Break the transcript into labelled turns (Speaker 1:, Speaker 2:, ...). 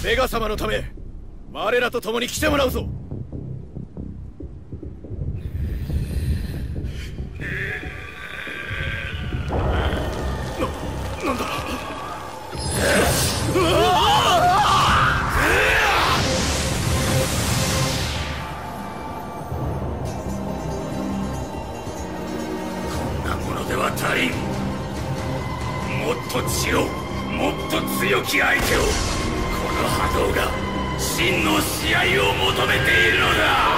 Speaker 1: ベガ様のため我らと共に来てもらうぞ。なんだ。こんなものでは足りん。もっと強、もっと強き相手を、この波動が真の試合を求めているのだ。